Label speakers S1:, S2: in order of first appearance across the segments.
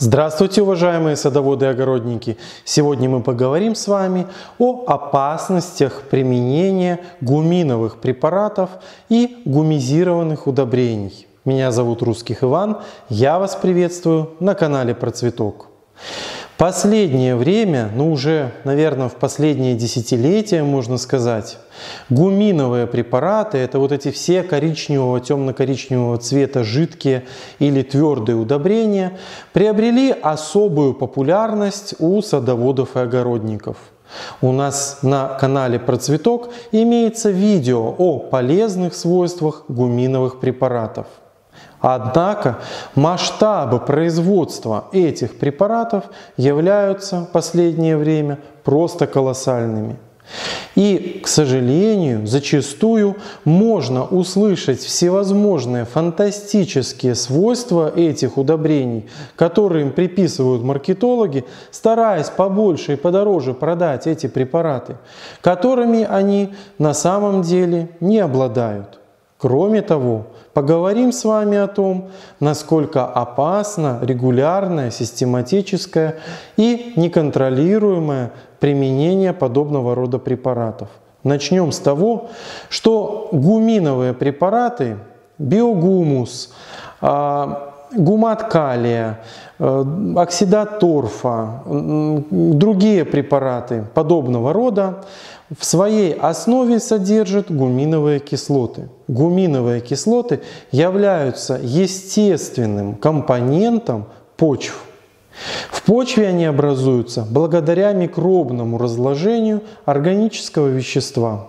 S1: Здравствуйте, уважаемые садоводы и огородники! Сегодня мы поговорим с вами о опасностях применения гуминовых препаратов и гумизированных удобрений. Меня зовут Русских Иван, я вас приветствую на канале Процветок. Последнее время, уже, наверное, в последние десятилетия, можно сказать, гуминовые препараты, это вот эти все коричневого, темно-коричневого цвета жидкие или твердые удобрения, приобрели особую популярность у садоводов и огородников. У нас на канале Процветок имеется видео о полезных свойствах гуминовых препаратов. Однако масштабы производства этих препаратов являются в последнее время просто колоссальными. И, к сожалению, зачастую можно услышать всевозможные фантастические свойства этих удобрений, которые им приписывают маркетологи, стараясь побольше и подороже продать эти препараты, которыми они на самом деле не обладают. Кроме того, поговорим с вами о том, насколько опасно регулярное, систематическое и неконтролируемое применение подобного рода препаратов. Начнем с того, что гуминовые препараты, биогумус, гумат калия, оксидат торфа, другие препараты подобного рода в своей основе содержат гуминовые кислоты. Гуминовые кислоты являются естественным компонентом почв. В почве они образуются благодаря микробному разложению органического вещества.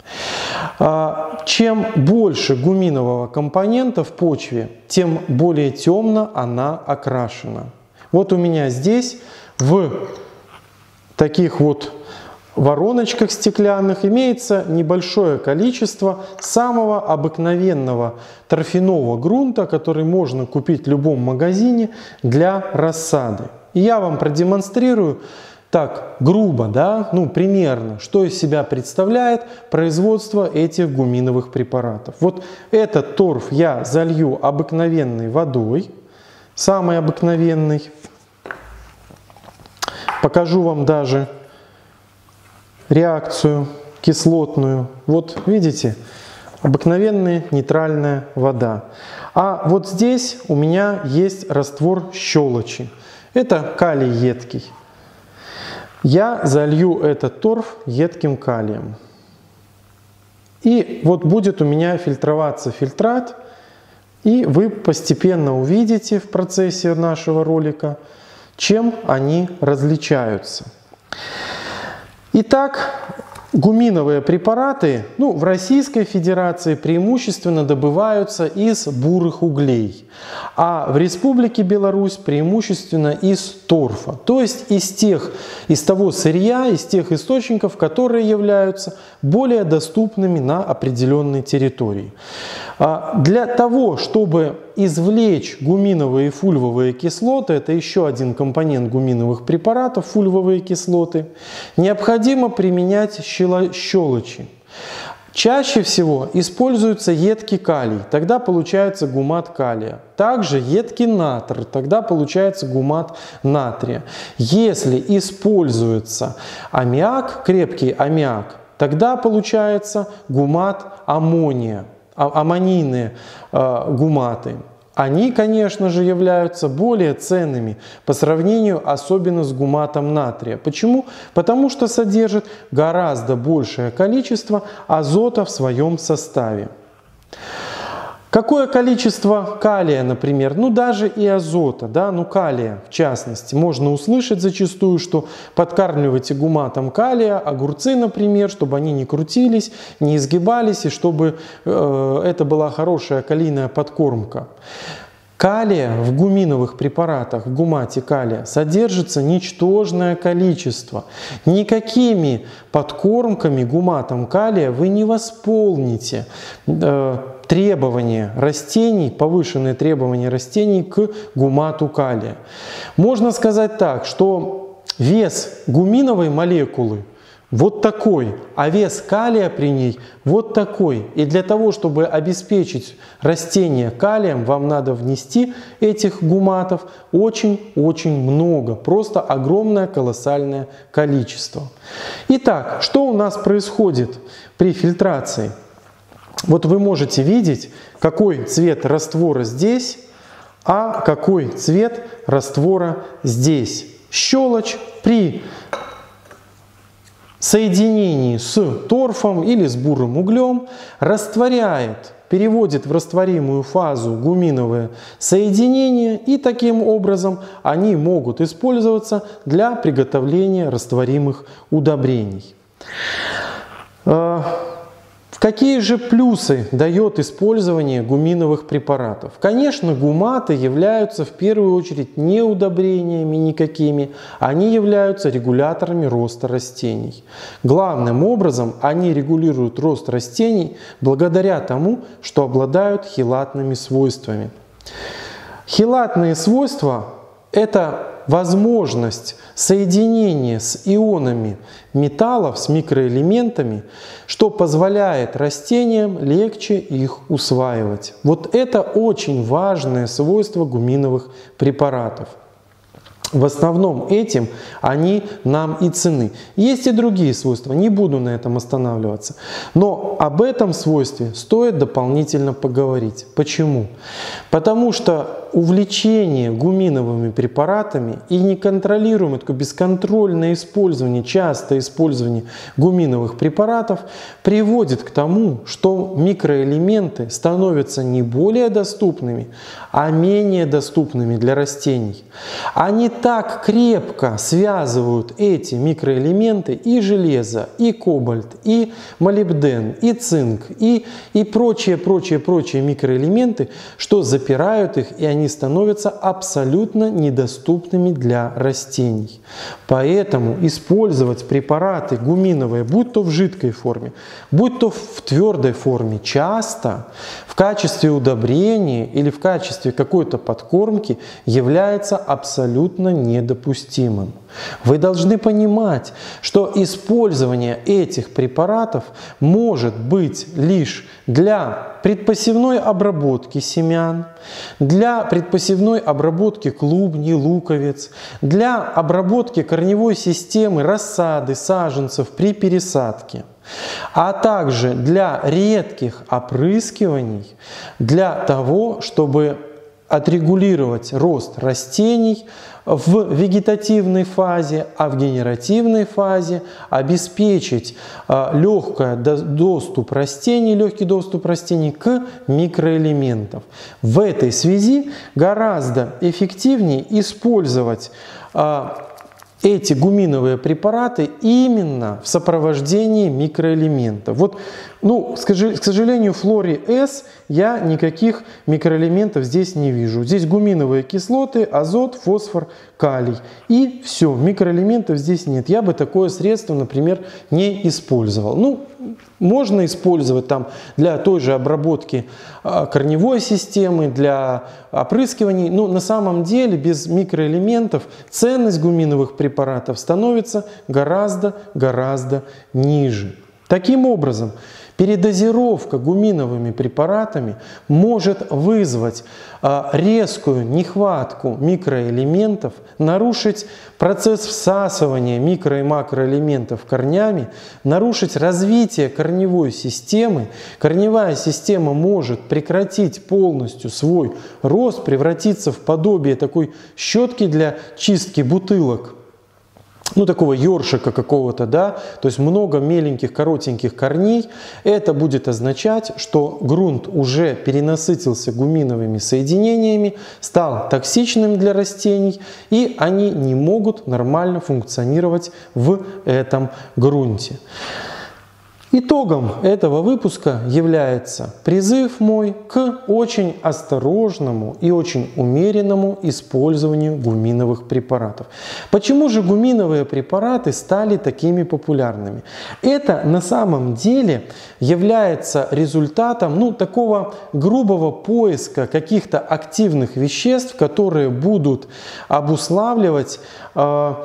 S1: Чем больше гуминового компонента в почве, тем более темно она окрашена. Вот у меня здесь в таких вот вороночках стеклянных имеется небольшое количество самого обыкновенного торфяного грунта, который можно купить в любом магазине для рассады. И я вам продемонстрирую так грубо, примерно, что из себя представляет производство этих гуминовых препаратов. Вот этот торф я залью обыкновенной водой, самой обыкновенной. Покажу вам даже реакцию кислотную. Вот видите, обыкновенная нейтральная вода. А вот здесь у меня есть раствор щелочи. Это калий едкий. Я залью этот торф едким калием. И вот будет у меня фильтроваться фильтрат. И вы постепенно увидите в процессе нашего ролика, чем они различаются. Итак, гуминовые препараты в Российской Федерации преимущественно добываются из бурых углей, а в Республике Беларусь преимущественно из торфа, то есть из того сырья, из тех источников, которые являются более доступными на определенной территории. Для того, чтобы извлечь гуминовые и фульвовые кислоты, это еще один компонент гуминовых препаратов, фульвовые кислоты, необходимо применять щелочи. Чаще всего используется едкий калий, тогда получается гумат калия. Также едкий натр, тогда получается гумат натрия. Если используется аммиак, крепкий аммиак, тогда получается гумат аммония. Аммонийные гуматы. Они, конечно же, являются более ценными по сравнению особенно с гуматом натрия. Почему? Потому что содержит гораздо большее количество азота в своем составе. Какое количество калия, например, даже и азота, калия в частности, можно услышать зачастую, что подкармливайте гуматом калия огурцы, например, чтобы они не крутились, не изгибались, и чтобы это была хорошая калийная подкормка. Калия в гуминовых препаратах, в гумате калия, содержится ничтожное количество. Никакими подкормками гуматом калия вы не восполните требования растений, повышенные требования растений к гумату калия. Можно сказать так, что вес гуминовой молекулы вот такой, а вес калия при ней вот такой. И для того, чтобы обеспечить растение калием, вам надо внести этих гуматов очень-очень много, просто огромное колоссальное количество. Итак, что у нас происходит при фильтрации? Вот вы можете видеть, какой цвет раствора здесь, а какой цвет раствора здесь. Щелочь при соединении с торфом или с бурым углем растворяет, переводит в растворимую фазу гуминовое соединение, и таким образом они могут использоваться для приготовления растворимых удобрений. Какие же плюсы дает использование гуминовых препаратов? Конечно, гуматы являются в первую очередь не удобрениями никакими, они являются регуляторами роста растений. Главным образом они регулируют рост растений благодаря тому, что обладают хелатными свойствами. Хелатные свойства – это возможность соединения с ионами металлов, с микроэлементами, что позволяет растениям легче их усваивать. Вот это очень важное свойство гуминовых препаратов. В основном этим они нам и ценны. Есть и другие свойства, не буду на этом останавливаться. Но об этом свойстве стоит дополнительно поговорить. Почему? Потому что увлечение гуминовыми препаратами и неконтролируемое, такое бесконтрольное использование, частое использование гуминовых препаратов приводит к тому, что микроэлементы становятся не более доступными, а менее доступными для растений. Они так крепко связывают эти микроэлементы, и железо, и кобальт, и молибден, и цинк, и прочие микроэлементы, что запирают их, и они становятся абсолютно недоступными для растений. Поэтому использовать препараты гуминовые, будь то в жидкой форме, будь то в твердой форме, часто в качестве удобрения или в качестве какой-то подкормки является абсолютно недопустимым. Вы должны понимать, что использование этих препаратов может быть лишь для предпосевной обработки семян, для предпосевной обработки клубней, луковиц, для обработки корневой системы рассады, саженцев при пересадке, а также для редких опрыскиваний, для того, чтобы отрегулировать рост растений в вегетативной фазе, а в генеративной фазе обеспечить легкий доступ растений к микроэлементам. В этой связи гораздо эффективнее использовать эти гуминовые препараты именно в сопровождении микроэлементов. Вот, к сожалению, в флоре С я никаких микроэлементов здесь не вижу. Здесь гуминовые кислоты, азот, фосфор, калий. И все, микроэлементов здесь нет. Я бы такое средство, например, не использовал. Можно использовать там для той же обработки корневой системы, для опрыскиваний, но на самом деле без микроэлементов ценность гуминовых препаратов становится гораздо ниже. Таким образом, передозировка гуминовыми препаратами может вызвать резкую нехватку микроэлементов, нарушить процесс всасывания микро- и макроэлементов корнями, нарушить развитие корневой системы. Корневая система может прекратить полностью свой рост, превратиться в подобие такой щетки для чистки бутылок. Такого ёршика какого-то, да, то есть много меленьких, коротеньких корней. Это будет означать, что грунт уже перенасытился гуминовыми соединениями, стал токсичным для растений, и они не могут нормально функционировать в этом грунте. Итогом этого выпуска является призыв мой к очень осторожному и очень умеренному использованию гуминовых препаратов. Почему же гуминовые препараты стали такими популярными? Это на самом деле является результатом такого грубого поиска каких-то активных веществ, которые будут обуславливать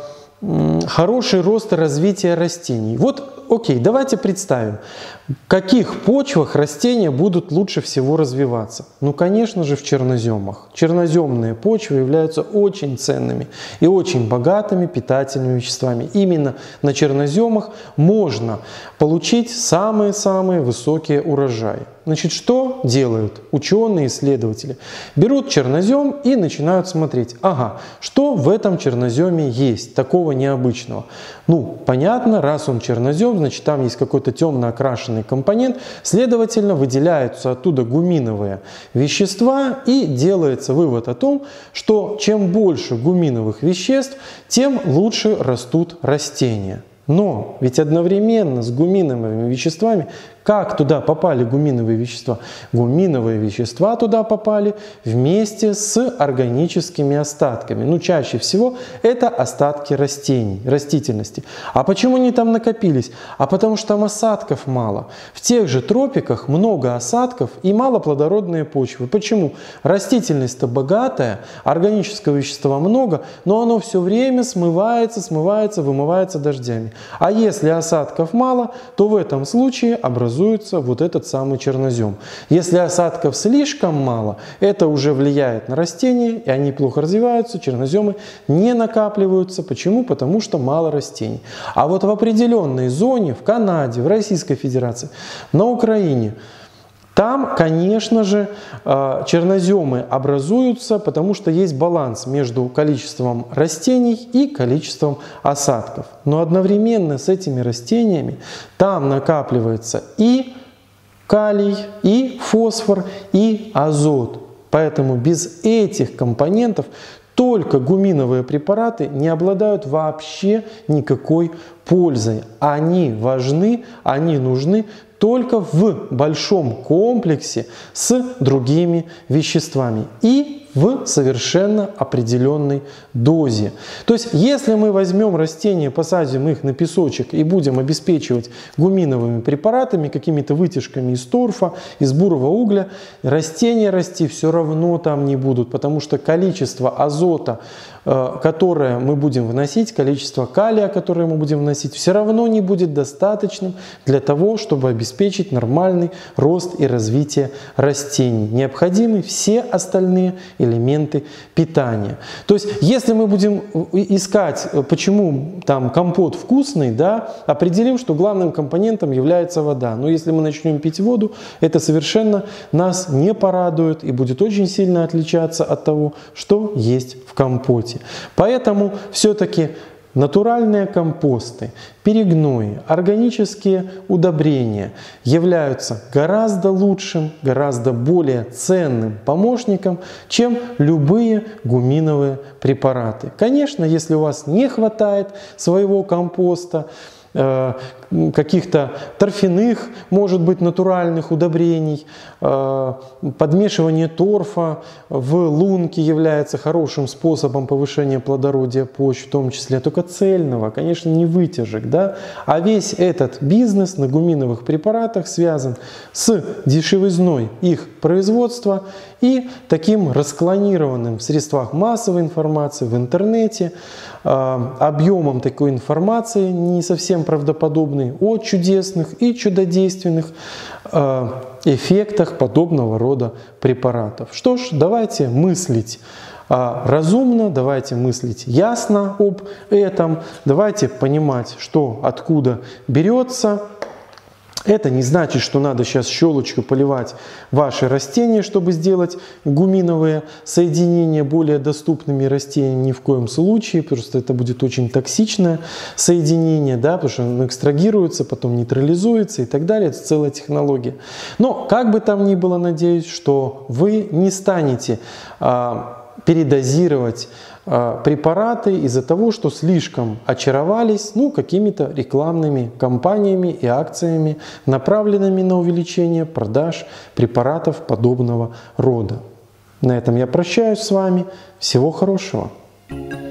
S1: хороший рост и развитие растений. Вот, окей, давайте представим, в каких почвах растения будут лучше всего развиваться. Ну, конечно же, в черноземах. Черноземные почвы являются очень ценными и очень богатыми питательными веществами. Именно на черноземах можно получить самые-самые высокие урожаи. Значит, что делают ученые, исследователи? Берут чернозем и начинают смотреть, ага, что в этом черноземе есть такого необычного. Ну, понятно, раз он чернозем, значит, там есть какой-то темно окрашенный компонент, следовательно, выделяются оттуда гуминовые вещества, и делается вывод о том, что чем больше гуминовых веществ, тем лучше растут растения. Но ведь одновременно с гуминовыми веществами, как туда попали гуминовые вещества? Гуминовые вещества туда попали вместе с органическими остатками. Ну, чаще всего это остатки растений, растительности. А почему они там накопились? А потому что там осадков мало. В тех же тропиках много осадков и мало плодородные почвы. Почему? Растительность-то богатая, органического вещества много, но оно все время смывается, вымывается дождями. А если осадков мало, то в этом случае образуется вот этот самый чернозем. Если осадков слишком мало, это уже влияет на растения, и они плохо развиваются, черноземы не накапливаются. Почему? Потому что мало растений. А вот в определенной зоне, в Канаде, в Российской Федерации, на Украине, там, конечно же, черноземы образуются, потому что есть баланс между количеством растений и количеством осадков. Но одновременно с этими растениями там накапливается и калий, и фосфор, и азот. Поэтому без этих компонентов только гуминовые препараты не обладают вообще никакой пользой. Они важны, они нужны только в большом комплексе с другими веществами и в совершенно определенной дозе. То есть, если мы возьмем растения, посадим их на песочек и будем обеспечивать гуминовыми препаратами, какими-то вытяжками из торфа, из бурого угля, растения расти все равно там не будут, потому что количество азота, которое мы будем вносить, количество калия, которое мы будем вносить, все равно не будет достаточным для того, чтобы обеспечить нормальный рост и развитие растений. Необходимы все остальные элементы питания. То есть, если мы будем искать, почему там компот вкусный, да, определим, что главным компонентом является вода. Но если мы начнем пить воду, это совершенно нас не порадует и будет очень сильно отличаться от того, что есть в компоте. Поэтому все-таки натуральные компосты, перегнои, органические удобрения являются гораздо лучшим, гораздо более ценным помощником, чем любые гуминовые препараты. Конечно, если у вас не хватает своего компоста, каких-то торфяных, может быть, натуральных удобрений, подмешивание торфа в лунки является хорошим способом повышения плодородия почв, в том числе только цельного, конечно, не вытяжек, да? А весь этот бизнес на гуминовых препаратах связан с дешевизной их производства и таким расклонированным в средствах массовой информации, в интернете, объемом такой информации не совсем правдоподобной о чудесных и чудодейственных эффектах подобного рода препаратов. Что ж, давайте мыслить разумно, давайте мыслить ясно об этом, давайте понимать, что откуда берется. Это не значит, что надо сейчас щелочкой поливать ваши растения, чтобы сделать гуминовые соединения более доступными растениям. Ни в коем случае, просто это будет очень токсичное соединение, да, потому что оно экстрагируется, потом нейтрализуется и так далее. Это целая технология. Но как бы там ни было, надеюсь, что вы не станете передозировать препараты из-за того, что слишком очаровались какими-то рекламными кампаниями и акциями, направленными на увеличение продаж препаратов подобного рода. На этом я прощаюсь с вами. Всего хорошего!